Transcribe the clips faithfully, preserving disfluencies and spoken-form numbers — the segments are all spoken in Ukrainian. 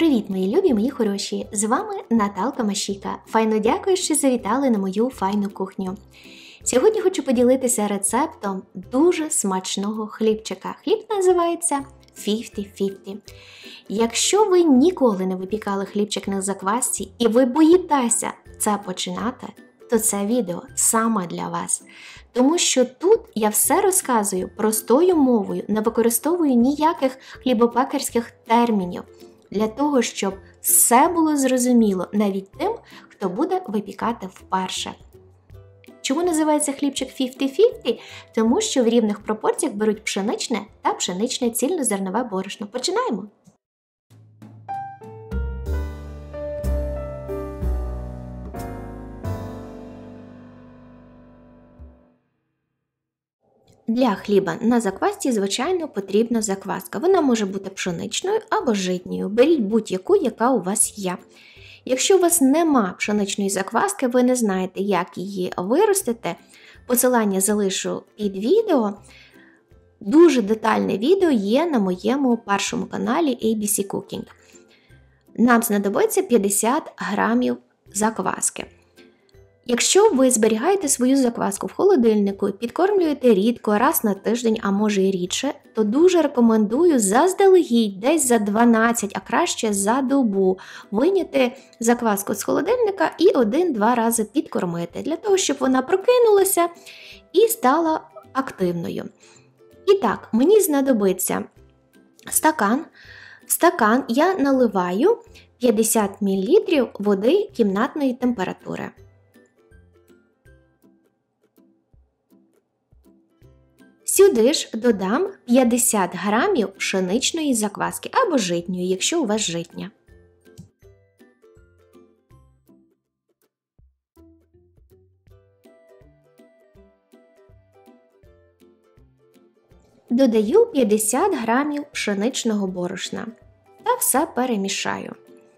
Привіт, мої любі, мої хороші! З вами Наталка Машіка. Файно дякую, що завітали на мою файну кухню. Сьогодні хочу поділитися рецептом дуже смачного хлібчика. Хліб називається п'ятдесят п'ятдесят. Якщо ви ніколи не випікали хлібчик на заквасці і ви боїтеся це починати, то це відео саме для вас. Тому що тут я все розказую простою мовою, не використовую ніяких хлібопекарських термінів, для того, щоб все було зрозуміло навіть тим, хто буде випікати вперше. Чому називається хлібчик п'ятдесят п'ятдесят? Тому що в рівних пропорціях беруть пшеничне та пшеничне цільнозернове борошно. Починаємо! Для хліба на заквасці, звичайно, потрібна закваска. Вона може бути пшеничною або житньою. Беріть будь-яку, яка у вас є. Якщо у вас нема пшеничної закваски, ви не знаєте, як її виростити, посилання залишу під відео. Дуже детальне відео є на моєму першому каналі ей бі сі Cooking. Нам знадобиться п'ятдесят грамів закваски. Якщо ви зберігаєте свою закваску в холодильнику і підкормлюєте рідко, раз на тиждень, а може і рідше, то дуже рекомендую заздалегідь десь за дванадцять, а краще за добу вийняти закваску з холодильника і один-два рази підкормити, для того, щоб вона прокинулася і стала активною. І так, мені знадобиться стакан. В стакан я наливаю п'ятдесят мілілітрів води кімнатної температури. Сюди ж додам п'ятдесят грамів пшеничної закваски або житньої, якщо у вас житня. Додаю п'ятдесят грамів пшеничного борошна та все перемішаю.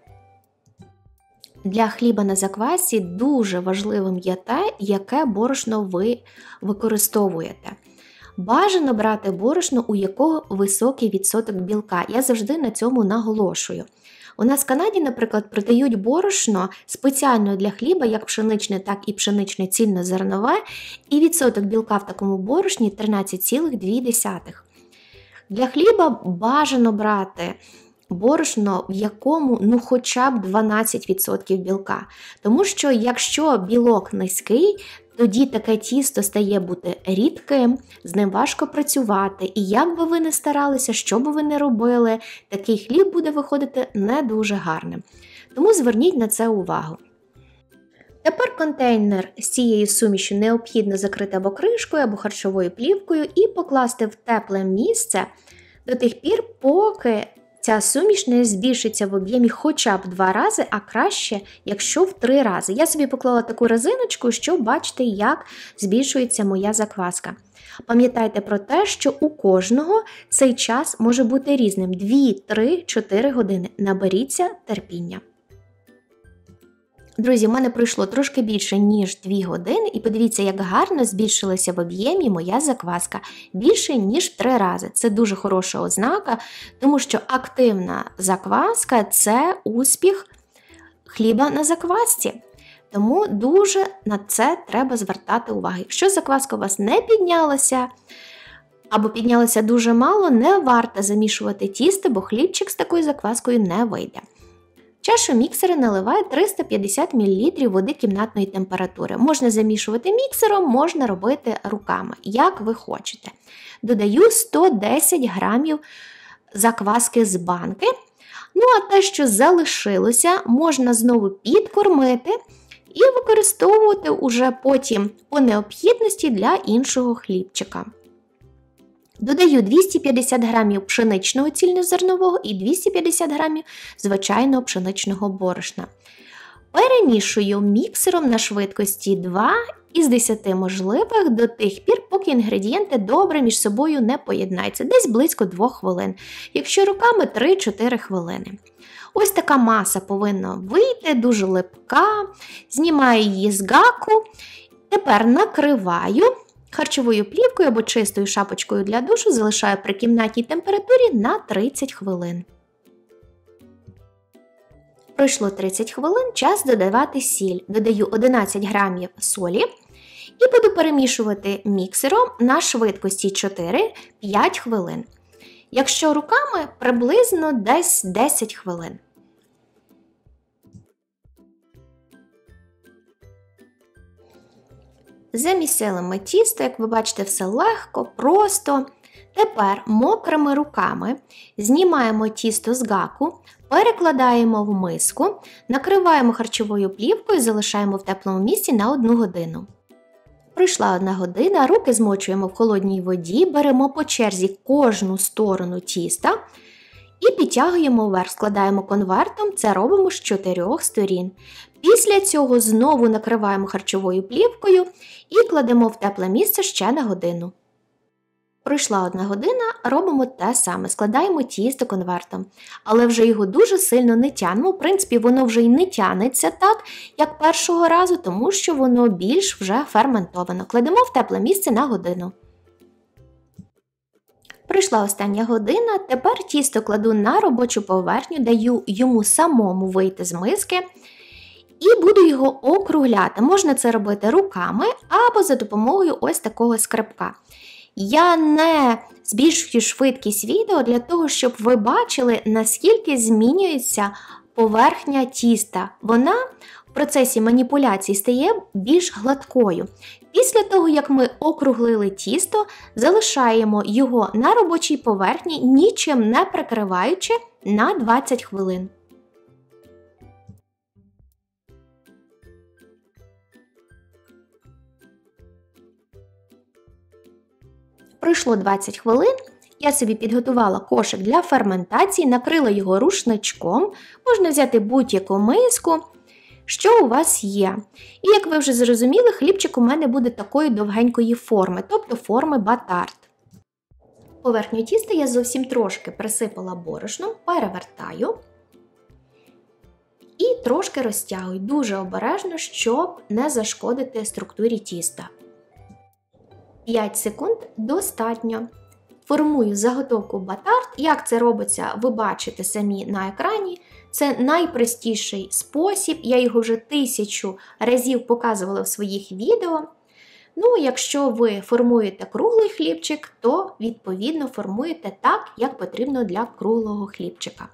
Для хліба на заквасці дуже важливим є те, яке борошно ви використовуєте. Бажано брати борошно, у якого високий відсоток білка. Я завжди на цьому наголошую. У нас в Канаді, наприклад, продають борошно спеціально для хліба, як пшеничне, так і пшеничне цільнозернове, і відсоток білка в такому борошні тринадцять цілих дві десятих. Для хліба бажано брати борошно, в якому ну хоча б дванадцять відсотків білка. Тому що якщо білок низький, тоді таке тісто стає бути рідким, з ним важко працювати. І як би ви не старалися, що би ви не робили, такий хліб буде виходити не дуже гарним. Тому зверніть на це увагу. Тепер контейнер з цією сумішю необхідно закрити або кришкою, або харчовою плівкою і покласти в тепле місце до тих пір, поки ця суміш не збільшиться в об'ємі хоча б два рази, а краще, якщо в три рази. Я собі поклала таку резиночку, щоб бачити, як збільшується моя закваска. Пам'ятайте про те, що у кожного цей час може бути різним – дві, три, чотири години. Наберіться терпіння. Друзі, в мене пройшло трошки більше, ніж дві години, і подивіться, як гарно збільшилася в об'ємі моя закваска. Більше, ніж в три рази. Це дуже хороша ознака, тому що активна закваска – це успіх хліба на заквасці. Тому дуже на це треба звертати увагу. Якщо закваска у вас не піднялася, або піднялася дуже мало, не варто замішувати тісто, бо хлібчик з такою закваскою не вийде. В чашу міксера наливаю триста п'ятдесят мілілітрів води кімнатної температури. Можна замішувати міксером, можна робити руками, як ви хочете. Додаю сто десять грамів закваски з банки. Ну а те, що залишилося, можна знову підкормити і використовувати уже потім по необхідності для іншого хлібчика. Додаю двісті п'ятдесят грамів пшеничного цільнозернового і двісті п'ятдесят грамів звичайного пшеничного борошна. Перемішую міксером на швидкості два із десяти можливих до тих пір, поки інгредієнти добре між собою не поєднаються, десь близько двох хвилин. Якщо руками три-чотири хвилини. Ось така маса повинна вийти, дуже липка. Знімаю її з гаку. Тепер накриваю харчовою плівкою або чистою шапочкою для душу, залишаю при кімнатній температурі на тридцять хвилин. Пройшло тридцять хвилин, час додавати сіль. Додаю одинадцять грамів солі і буду перемішувати міксером на швидкості чотири-п'ять хвилин. Якщо руками, приблизно десь десять хвилин. Замісили ми тісто, як ви бачите, все легко, просто. Тепер мокрими руками знімаємо тісто з гаку, перекладаємо в миску, накриваємо харчовою плівкою і залишаємо в теплому місці на одну годину. Пройшла одна година, руки змочуємо в холодній воді, беремо по черзі кожну сторону тіста і підтягуємо вверх, складаємо конвертом, це робимо з чотирьох сторін. Після цього знову накриваємо харчовою плівкою і кладемо в тепле місце ще на годину. Пройшла одна година, робимо те саме, складаємо тісто конвертом, але вже його дуже сильно не тягнемо, в принципі воно вже й не тягнеться так, як першого разу, тому що воно більш вже ферментовано. Кладемо в тепле місце на годину. Пройшла остання година, тепер тісто кладу на робочу поверхню, даю йому самому вийти з миски і буду його округляти. Можна це робити руками або за допомогою ось такого скребка. Я не збільшую швидкість відео для того, щоб ви бачили, наскільки змінюється поверхня тіста. Вона в процесі маніпуляцій стає більш гладкою. Після того, як ми округлили тісто, залишаємо його на робочій поверхні, нічим не прикриваючи, на двадцять хвилин. Пройшло двадцять хвилин, я собі підготувала кошик для ферментації, накрила його рушничком, можна взяти будь-яку миску, що у вас є. І як ви вже зрозуміли, хлібчик у мене буде такої довгенької форми, тобто форми батард. Поверхню тіста я зовсім трошки присипала борошном, перевертаю і трошки розтягую, дуже обережно, щоб не зашкодити структурі тіста. п'ять секунд достатньо. Формую заготовку батард. Як це робиться, ви бачите самі на екрані. Це найпростіший спосіб, я його вже тисячу разів показувала в своїх відео. Ну, якщо ви формуєте круглий хлібчик, то відповідно формуєте так, як потрібно для круглого хлібчика.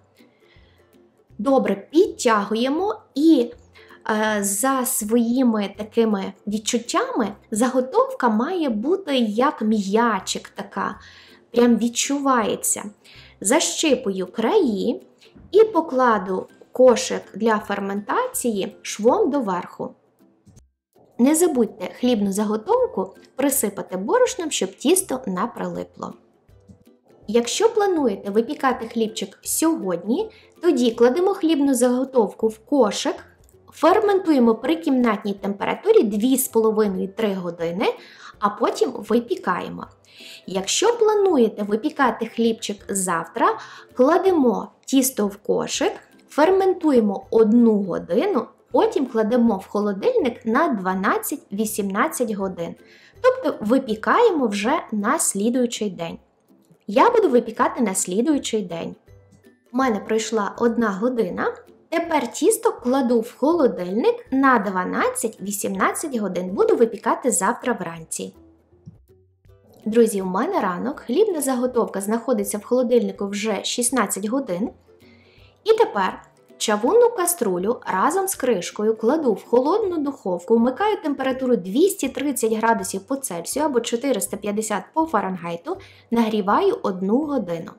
Добре, підтягуємо і за своїми такими відчуттями заготовка має бути як м'ячик така, прям відчувається. Защипую краї і покладу кошик для ферментації швом доверху. Не забудьте хлібну заготовку присипати борошном, щоб тісто не прилипло. Якщо плануєте випікати хлібчик сьогодні, тоді кладемо хлібну заготовку в кошик, ферментуємо при кімнатній температурі дві з половиною - три години, а потім випікаємо. Якщо плануєте випікати хлібчик завтра, кладемо тісто в кошик, ферментуємо одну годину, потім кладемо в холодильник на дванадцять-вісімнадцять годин. Тобто випікаємо вже на слідуючий день. Я буду випікати на слідуючий день. У мене пройшла одна година. Тепер тісто кладу в холодильник на дванадцять-вісімнадцять годин. Буду випікати завтра вранці. Друзі, у мене ранок. Хлібна заготовка знаходиться в холодильнику вже шістнадцять годин. І тепер чавунну каструлю разом з кришкою кладу в холодну духовку, вмикаю температуру двісті тридцять градусів по Цельсію або чотириста п'ятдесят по Фаренгейту, нагріваю одну годину.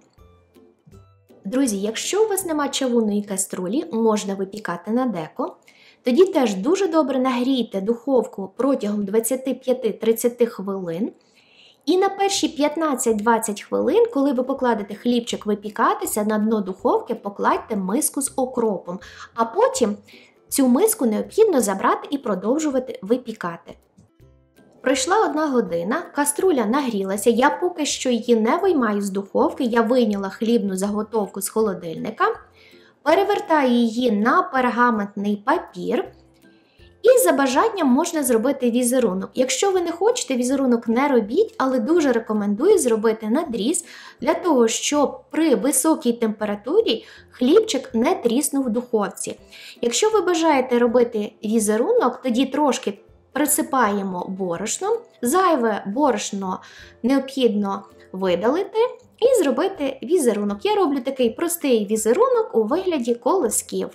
Друзі, якщо у вас нема чавунної каструлі, можна випікати на деко. Тоді теж дуже добре нагрійте духовку протягом двадцять п'ять - тридцять хвилин. І на перші п'ятнадцять-двадцять хвилин, коли ви покладете хлібчик випікатися, на дно духовки покладьте миску з окропом. А потім цю миску необхідно забрати і продовжувати випікати. Пройшла одна година, каструля нагрілася, я поки що її не виймаю з духовки, я вийняла хлібну заготовку з холодильника, перевертаю її на пергаментний папір І за бажанням можна зробити візерунок. Якщо ви не хочете, візерунок не робіть, але дуже рекомендую зробити надріз, для того, щоб при високій температурі хлібчик не тріснув в духовці. Якщо ви бажаєте робити візерунок, тоді трошки присипаємо борошном, зайве борошно необхідно видалити і зробити візерунок. Я роблю такий простий візерунок у вигляді колосків.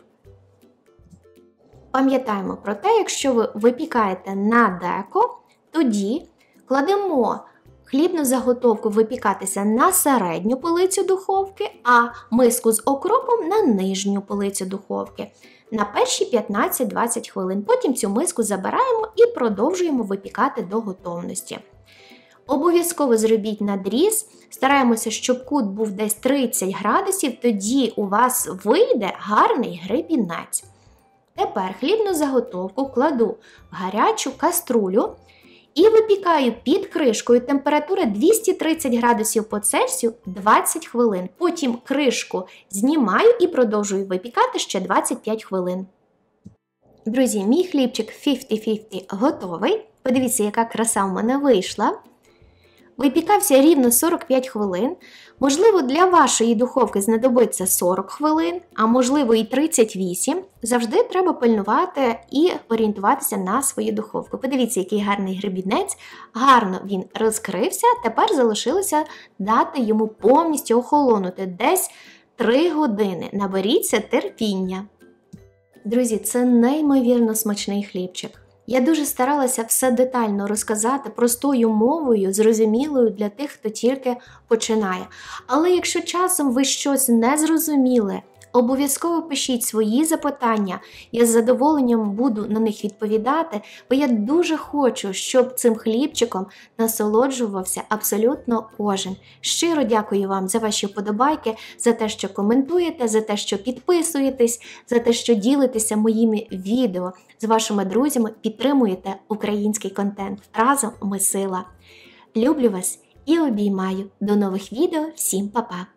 Пам'ятаємо про те, якщо ви випікаєте на деко, тоді кладемо хлібну заготовку випікатися на середню полицю духовки, а миску з окропом на нижню полицю духовки на перші п'ятнадцять-двадцять хвилин. Потім цю миску забираємо і продовжуємо випікати до готовності. Обов'язково зробіть надріз, стараємося, щоб кут був десь тридцять градусів, тоді у вас вийде гарний гребінець. Тепер хлібну заготовку кладу в гарячу каструлю і випікаю під кришкою температури двісті тридцять градусів по Цельсію двадцять хвилин. Потім кришку знімаю і продовжую випікати ще двадцять п'ять хвилин. Друзі, мій хлібчик п'ятдесят п'ятдесят готовий. Подивіться, яка краса в мене вийшла. Випікався рівно сорок п'ять хвилин. Можливо, для вашої духовки знадобиться сорок хвилин, а можливо і тридцять вісім. Завжди треба пильнувати і орієнтуватися на свою духовку. Подивіться, який гарний гребінець. Гарно він розкрився. Тепер залишилося дати йому повністю охолонути. Десь три години. Наберіться терпіння. Друзі, це неймовірно смачний хлібчик. Я дуже старалася все детально розказати простою мовою, зрозумілою для тих, хто тільки починає. Але якщо часом ви щось не зрозуміли, обов'язково пишіть свої запитання, я з задоволенням буду на них відповідати, бо я дуже хочу, щоб цим хлібчиком насолоджувався абсолютно кожен. Щиро дякую вам за ваші вподобайки, за те, що коментуєте, за те, що підписуєтесь, за те, що ділитеся моїми відео з вашими друзями, підтримуєте український контент. Разом ми сила. Люблю вас і обіймаю. До нових відео. Всім па-па!